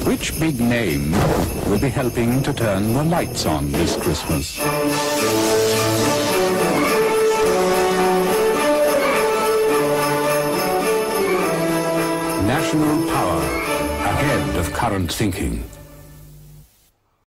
Which big name will be helping to turn the lights on this Christmas? National power ahead of current thinking.